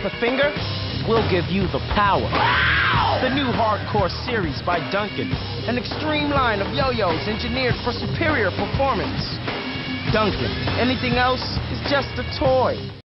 Duncan Finger will give you the power. The new hardcore series by Duncan, an extreme line of yo-yos engineered for superior performance. Duncan, anything else is just a toy.